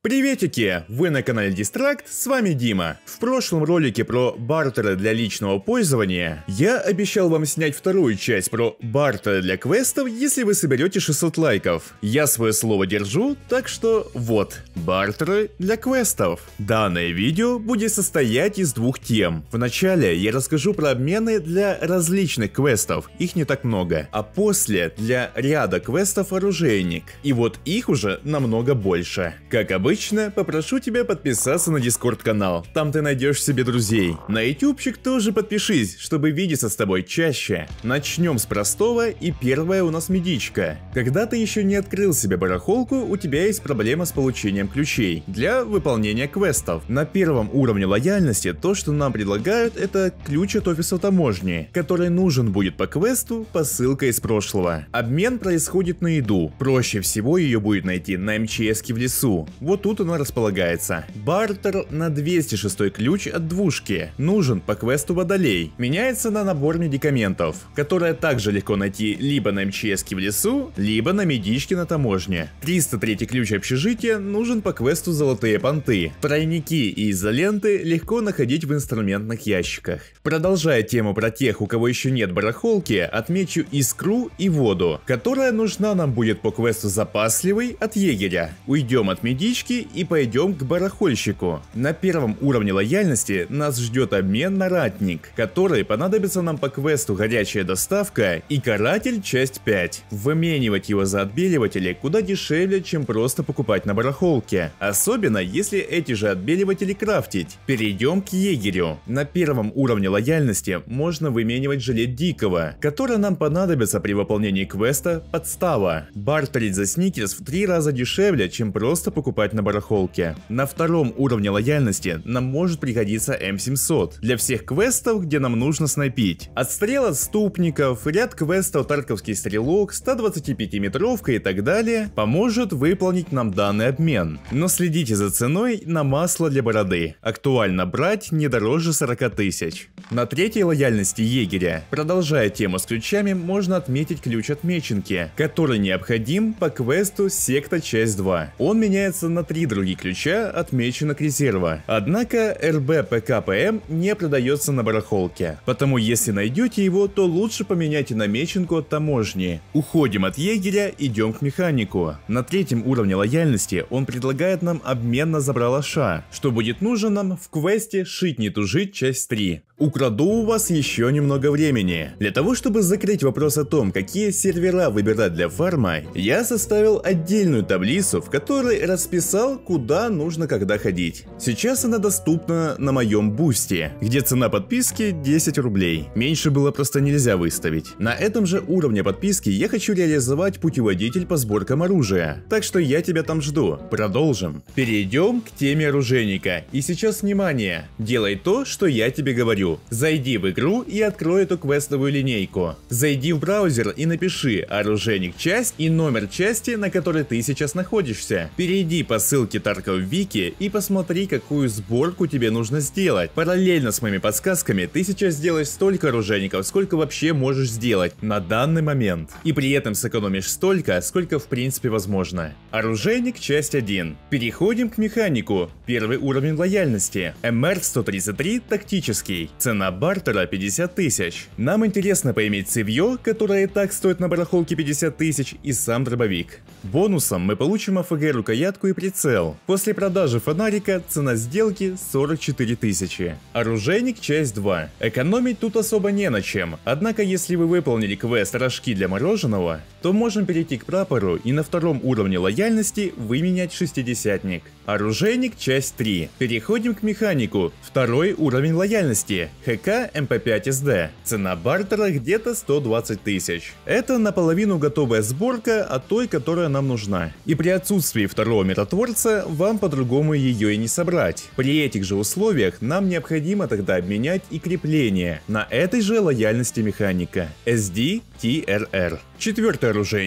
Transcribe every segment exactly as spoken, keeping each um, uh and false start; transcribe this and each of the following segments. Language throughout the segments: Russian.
Приветики! Вы на канале Дистракт, с вами Дима. В прошлом ролике про бартеры для личного пользования я обещал вам снять вторую часть про бартеры для квестов, если вы соберете шестьсот лайков. Я свое слово держу, так что вот, бартеры для квестов. Данное видео будет состоять из двух тем. Вначале я расскажу про обмены для различных квестов, их не так много, а после для ряда квестов оружейник. И вот их уже намного больше. Как обычно, Обычно попрошу тебя подписаться на Дискорд канал, там ты найдешь себе друзей. На ютубчик тоже подпишись, чтобы видеться с тобой чаще. Начнем с простого, и первая у нас медичка. Когда ты еще не открыл себе барахолку, у тебя есть проблема с получением ключей для выполнения квестов. На первом уровне лояльности то, что нам предлагают, это ключ от офиса таможни, который нужен будет по квесту посылка из прошлого. Обмен происходит на еду, проще всего ее будет найти на эм че эске в лесу. Вот тут оно располагается. Бартер на двести шестой ключ от двушки. Нужен по квесту Водолей. Меняется на набор медикаментов, которые также легко найти либо на эм че эске в лесу, либо на медичке на таможне. триста третий ключ общежития нужен по квесту Золотые понты. Тройники и изоленты легко находить в инструментных ящиках. Продолжая тему про тех, у кого еще нет барахолки, отмечу искру и воду, которая нужна нам будет по квесту Запасливый от егеря. Уйдем от медички и пойдем к барахольщику. На первом уровне лояльности нас ждет обмен на ратник, который понадобится нам по квесту Горячая доставка и Каратель часть пять. Выменивать его за отбеливатели куда дешевле, чем просто покупать на барахолке, особенно если эти же отбеливатели крафтить. Перейдем к егерю. На первом уровне лояльности можно выменивать жилет Дикого, который нам понадобится при выполнении квеста Подстава. Бартерить за сникерс в три раза дешевле, чем просто покупать на барахолке. На втором уровне лояльности нам может пригодиться эм семьсот для всех квестов, где нам нужно снайпить. Отстрел отступников, ряд квестов Тарковский стрелок, сто двадцатипятиметровка и так далее поможет выполнить нам данный обмен. Но следите за ценой на масло для бороды. Актуально брать не дороже сорока тысяч. На третьей лояльности егеря, продолжая тему с ключами, можно отметить ключ от меченки, который необходим по квесту Секта часть два. Он меняется на три других ключа от меченок резерва. Однако эр бэ пэ ка пэ эм не продается на барахолке, потому если найдете его, то лучше поменяйте на меченку от таможни. Уходим от егеря, идем к механику. На третьем уровне лояльности он предлагает нам обмен на забралаша, что будет нужно нам в квесте Шить не тужить часть три. Украду у вас еще немного времени. Для того, чтобы закрыть вопрос о том, какие сервера выбирать для фарма, я составил отдельную таблицу, в которой расписал, куда нужно когда ходить. Сейчас она доступна на моем бусте, где цена подписки десять рублей. Меньше было просто нельзя выставить. На этом же уровне подписки я хочу реализовать путеводитель по сборкам оружия, так что я тебя там жду. Продолжим. Перейдем к теме оружейника. И сейчас внимание, делай то, что я тебе говорю. Зайди в игру и открой эту квестовую линейку. Зайди в браузер и напиши оружейник часть и номер части, на которой ты сейчас находишься. Перейди по ссылке Тарков Вики и посмотри, какую сборку тебе нужно сделать. Параллельно с моими подсказками ты сейчас сделаешь столько оружейников, сколько вообще можешь сделать на данный момент. И при этом сэкономишь столько, сколько в принципе возможно. Оружейник часть один. Переходим к механику. Первый уровень лояльности. эм эр сто тридцать три тактический. Цена бартера пятьдесят тысяч. Нам интересно поиметь цевьё, которое и так стоит на барахолке пятьдесят тысяч, и сам дробовик. Бонусом мы получим а эф гэ рукоятку и прицел. После продажи фонарика цена сделки сорок четыре тысячи. Оружейник часть два. Экономить тут особо не на чем. Однако если вы выполнили квест рожки для мороженого, то можем перейти к прапору и на втором уровне лояльности выменять шестидесятник. Оружейник часть три. Переходим к механику. Второй уровень лояльности. ха ка эм пэ пять эс дэ. Цена бартера где-то сто двадцать тысяч. Это наполовину готовая сборка от той, которая нам нужна. И при отсутствии второго миротворца вам по-другому ее и не собрать. При этих же условиях нам необходимо тогда обменять и крепление на этой же лояльности механика. эс ди ти эр эр. Четвертый оружейник.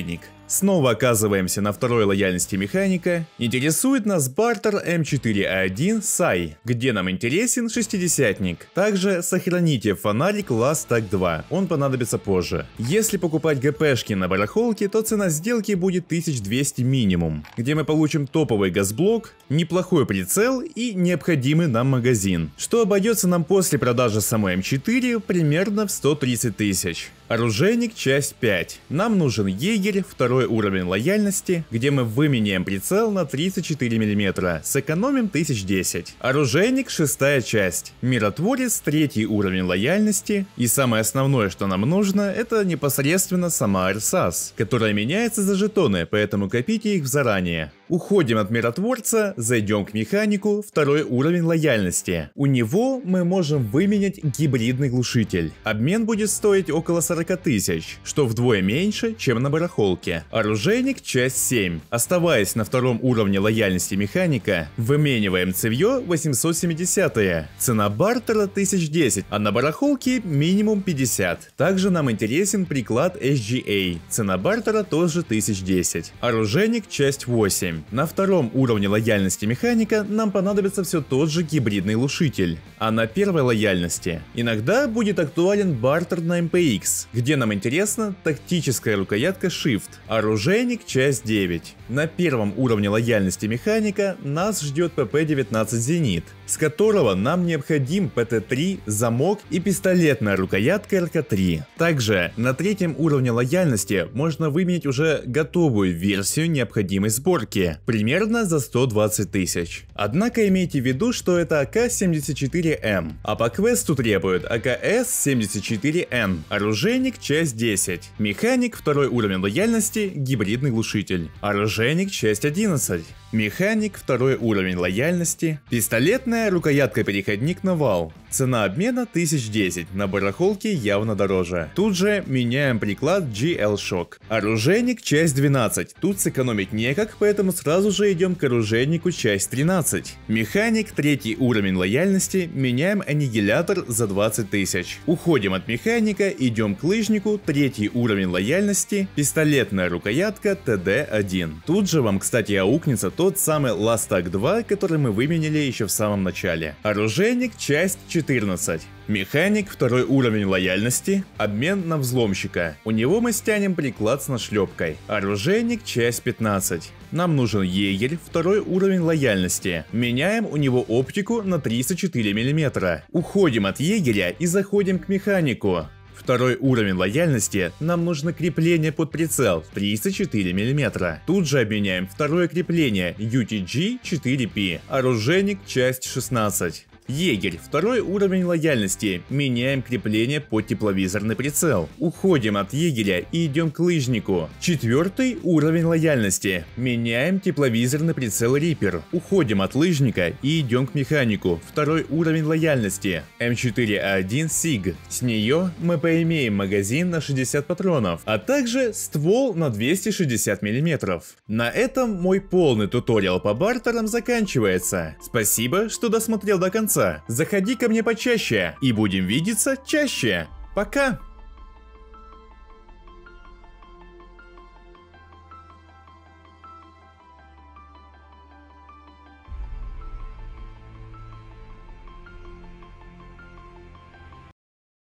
Снова оказываемся на второй лояльности механика. Интересует нас бартер эм четыре а один Сай, где нам интересен шестидесятник. Также сохраните фонарик Ластак два, он понадобится позже. Если покупать ГПшки на барахолке, то цена сделки будет тысяча двести минимум, где мы получим топовый газблок, неплохой прицел и необходимый нам магазин, что обойдется нам после продажи самой эм четыре примерно в сто тридцать тысяч. Оружейник, часть пять. Нам нужен егерь, второй уровень лояльности, где мы выменяем прицел на тридцать четыре миллиметра, сэкономим тысяч десять. Оружейник, шестая часть. Миротворец, третий уровень лояльности. И самое основное, что нам нужно, это непосредственно сама РСАС, которая меняется за жетоны, поэтому копите их заранее. Уходим от миротворца, зайдем к механику, второй уровень лояльности. У него мы можем выменять гибридный глушитель. Обмен будет стоить около сорок тысяч, что вдвое меньше, чем на барахолке. Оружейник, часть семь. Оставаясь на втором уровне лояльности механика, вымениваем цевье восемьсот семьдесят. Цена бартера тысяча десять, а на барахолке минимум пятьдесят. Также нам интересен приклад эс джи эй. Цена бартера тоже тысяча десять. Оружейник, часть восемь. На втором уровне лояльности механика нам понадобится все тот же гибридный глушитель. А на первой лояльности иногда будет актуален бартер на эм пэ икс, где нам интересна тактическая рукоятка Shift. Оружейник, часть девять. На первом уровне лояльности механика нас ждет пэ пэ девятнадцать Зенит, с которого нам необходим пэ тэ три, замок и пистолетная рукоятка эр ка три. Также на третьем уровне лояльности можно выменять уже готовую версию необходимой сборки, примерно за сто двадцать тысяч. Однако имейте в виду, что это а ка семьдесят четыре эм, а по квесту требует а ка эс семьдесят четыре эн. Оружейник, часть десять. Механик, второй уровень лояльности, гибридный глушитель. Оружейник, часть одиннадцать. Механик, второй уровень лояльности, пистолетная рукоятка-переходник на вал. Цена обмена тысяча десять, на барахолке явно дороже. Тут же меняем приклад джи эл Shock. Оружейник, часть двенадцать. Тут сэкономить некак, поэтому сразу же идем к оружейнику, часть тринадцать. Механик, третий уровень лояльности, меняем аннигилятор за двадцать тысяч. Уходим от механика, идем к лыжнику, третий уровень лояльности, пистолетная рукоятка тэ дэ один. Тут же вам, кстати, аукнется тот самый Ластак два, который мы выменили еще в самом начале. Оружейник, часть четырнадцать. Механик, второй уровень лояльности, обмен на взломщика. У него мы стянем приклад с нашлепкой. Оружейник, часть пятнадцать. Нам нужен егерь, второй уровень лояльности. Меняем у него оптику на тридцать четыре миллиметра. Уходим от егеря и заходим к механику. Второй уровень лояльности, нам нужно крепление под прицел тридцать четыре миллиметра. Тут же обменяем второе крепление ю ти джи четыре пи. Оружейник, часть шестнадцать. Егерь, второй уровень лояльности, меняем крепление под тепловизорный прицел. Уходим от егеря и идем к лыжнику. Четвертый уровень лояльности, меняем тепловизорный прицел Reaper. Уходим от лыжника и идем к механику. Второй уровень лояльности, эм четыре а один Sig. С нее мы поимеем магазин на шестьдесят патронов, а также ствол на двести шестьдесят миллиметров. На этом мой полный туториал по бартерам заканчивается. Спасибо, что досмотрел до конца. Заходи ко мне почаще и будем видеться чаще. Пока!